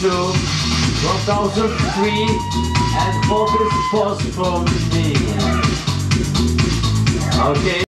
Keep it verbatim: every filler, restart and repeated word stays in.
two, one thousand three, and hope it's possible to me. Okay.